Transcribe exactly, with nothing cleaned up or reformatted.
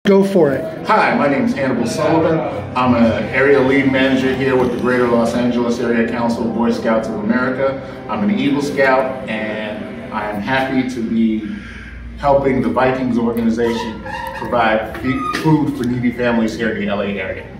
Go for it. Hi, my name is Hannibol Sullivan. I'm an area lead manager here with the Greater Los Angeles Area Council of Boy Scouts of America. I'm an Eagle Scout, and I am happy to be helping the Vikings organization provide food for needy families here in the L A area.